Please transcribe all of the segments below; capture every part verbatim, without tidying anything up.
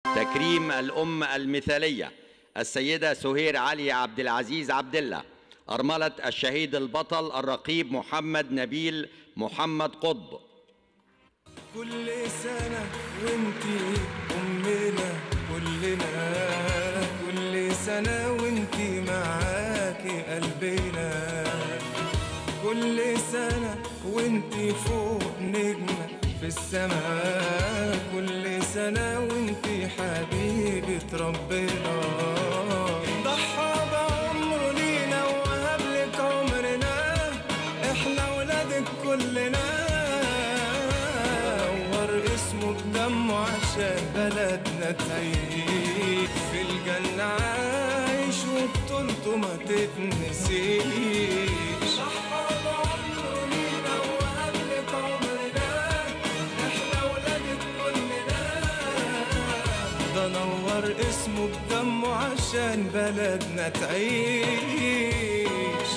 تكريم الأم المثالية السيدة سهير علي عبد العزيز عبد الله، أرملة الشهيد البطل الرقيب محمد نبيل محمد قطب. كل سنة وانتي أمنا كلنا، كل سنة وانتي معاكي قلبنا، كل سنة وانتي فوق نجمة في السماء، كل سنة وانتي حبيبة ربنا. ضحى بعمره لينا وهب لك عمرنا، احنا ولادك كلنا. نور اسمه بدمه عشان بلدنا تعيش، في الجنة عايش وبطولته ما تتنسيش. نور اسمه بدمه عشان بلدنا تعيش.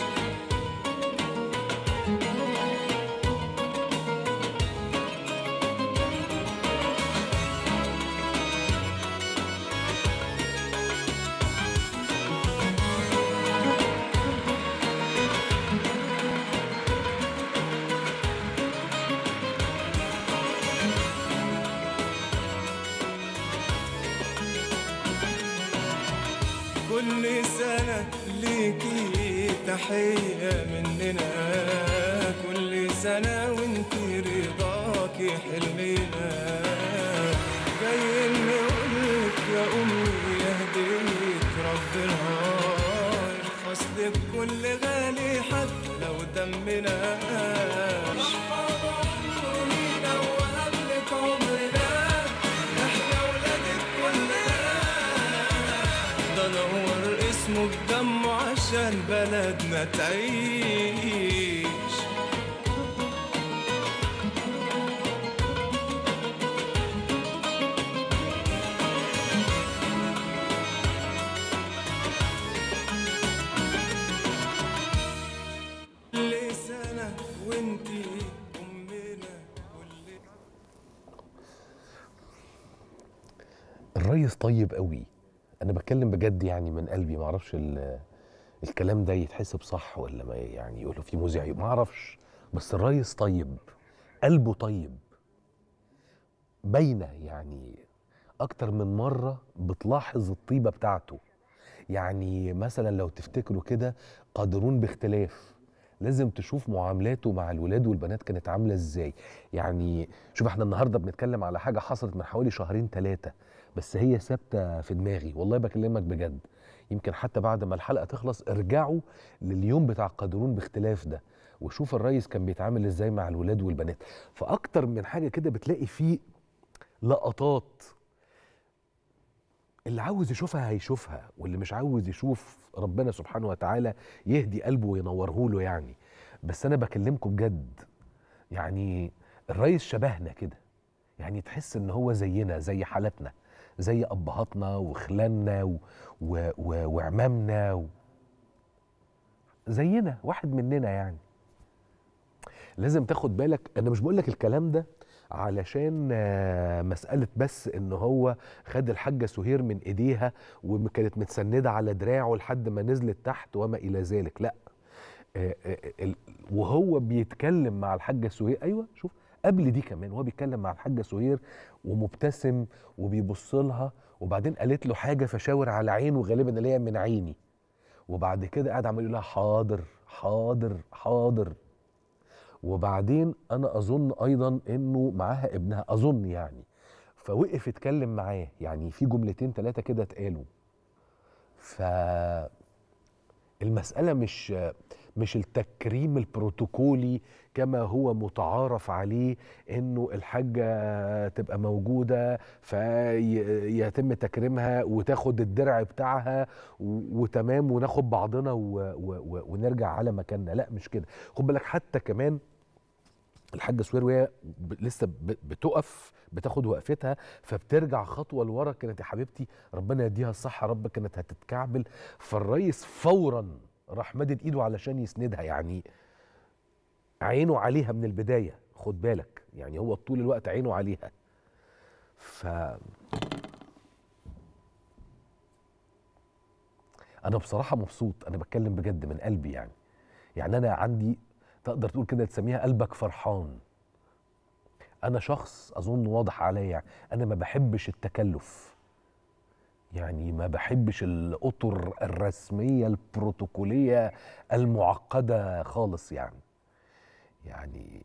كل سنة ليكي تحية مننا، كل سنة وانتي رضاكي حلمنا. جايين نقولك يا أمي يا هدية ربنا، يرخص لك كل غالي حتى لو دمنا. نور اسمه بدمه عشان بلدنا تعيش. كل سنة وانتي أمنا. الريس طيب قوي، أنا بتكلم بجد يعني من قلبي. معرفش الكلام ده يتحسب صح ولا ما يعني يقولوا فيه مذيع، معرفش، بس الريس طيب، قلبه طيب، باينة يعني. أكتر من مرة بتلاحظ الطيبة بتاعته. يعني مثلا لو تفتكروا كده قادرون باختلاف، لازم تشوف معاملاته مع الولاد والبنات كانت عاملة ازاي. يعني شوف، احنا النهاردة بنتكلم على حاجة حصلت من حوالي شهرين ثلاثة، بس هي ثابته في دماغي، والله بكلمك بجد. يمكن حتى بعد ما الحلقه تخلص ارجعوا لليوم بتاع قادرون باختلاف ده وشوف الريس كان بيتعامل ازاي مع الولاد والبنات. فاكتر من حاجه كده بتلاقي فيه لقطات، اللي عاوز يشوفها هيشوفها، واللي مش عاوز يشوف ربنا سبحانه وتعالى يهدي قلبه وينوره له يعني. بس انا بكلمكم بجد، يعني الريس شبهنا كده، يعني تحس ان هو زينا، زي حالتنا، زي ابهاتنا وخلاننا و... و... و... وعمامنا و... زينا، واحد مننا يعني. لازم تاخد بالك، انا مش بقول لك الكلام ده علشان مسألة بس ان هو خد الحاجة سهير من ايديها وكانت متسندة على دراعه لحد ما نزلت تحت وما الى ذلك، لا. وهو بيتكلم مع الحاجة سهير، ايوه شوف قبل دي كمان وهو بيتكلم مع الحاجة سهير ومبتسم وبيبص لها، وبعدين قالت له حاجة فشاور على عينه غالبا اللي هي من عيني، وبعد كده قاعد عمال يقول لها حاضر حاضر حاضر. وبعدين انا اظن ايضا انه معاها ابنها، اظن يعني، فوقف يتكلم معاه، يعني في جملتين ثلاثة كده اتقالوا. ف المسألة مش مش التكريم البروتوكولي كما هو متعارف عليه، انه الحاجة تبقى موجودة فيتم تكريمها وتاخد الدرع بتاعها وتمام وناخد بعضنا ونرجع على مكاننا. لا مش كده. خد بالك حتى كمان الحاجة سهير وهي لسه بتقف بتاخد وقفتها فبترجع خطوة لورا، كانت يا حبيبتي ربنا يديها الصحة رب كانت هتتكعبل، فالريس فورا راح مدد ايده علشان يسندها، يعني عينه عليها من البداية. خد بالك يعني هو طول الوقت عينه عليها. ف انا بصراحه مبسوط، انا بتكلم بجد من قلبي يعني. يعني انا عندي تقدر تقول كده تسميها قلبك فرحان. انا شخص اظن واضح عليا، انا ما بحبش التكلف، يعني ما بحبش الاطر الرسميه البروتوكوليه المعقده خالص يعني. يعني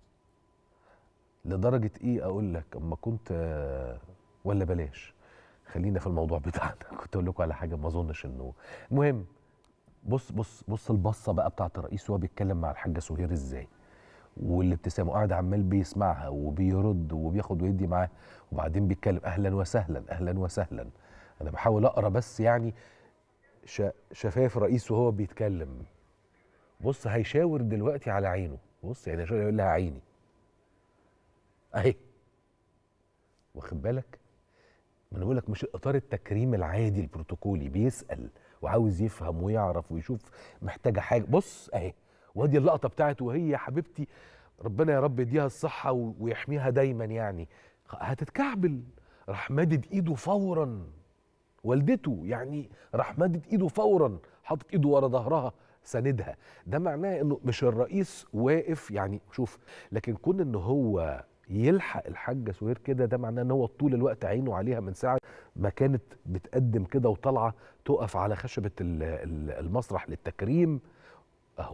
لدرجه ايه اقول لك، اما كنت ولا بلاش، خلينا في الموضوع بتاعنا. كنت اقول لكم على حاجه ما اظنش انه المهم. بص بص بص البصه بقى بتاعت الرئيس وهو بيتكلم مع الحاجه سهير ازاي، والابتسامه، قاعد عمال بيسمعها وبيرد وبياخد ويدي معاه، وبعدين بيتكلم اهلا وسهلا اهلا وسهلا. انا بحاول اقرا بس يعني شفايف رئيس وهو بيتكلم. بص هيشاور دلوقتي على عينه، بص يعني يقول لها عيني اهي، واخد بالك؟ ما انا بقول لك مش اطار التكريم العادي البروتوكولي، بيسال وعاوز يفهم ويعرف ويشوف محتاجه حاجه. بص اهي، وادي اللقطه بتاعت وهي حبيبتي ربنا يا رب يديها الصحه ويحميها دايما يعني هتتكعبل، راح مادد ايده فورا، والدته يعني راح مادد ايده فورا، حاطط ايده ورا ظهرها ساندها. ده معناه انه مش الرئيس واقف يعني شوف، لكن كون ان هو يلحق الحاجه سهير كده، ده معناه ان هو طول الوقت عينه عليها من ساعه ما كانت بتقدم كده وطالعه تقف على خشبه المسرح للتكريم اهو.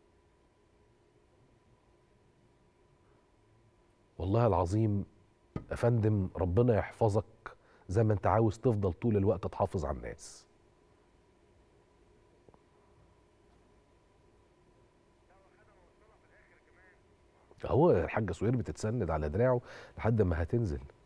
والله العظيم يا فندم ربنا يحفظك زي ما انت عاوز تفضل طول الوقت تحافظ على الناس. هو الحاجه سهير بتتسند على دراعه لحد ما هتنزل.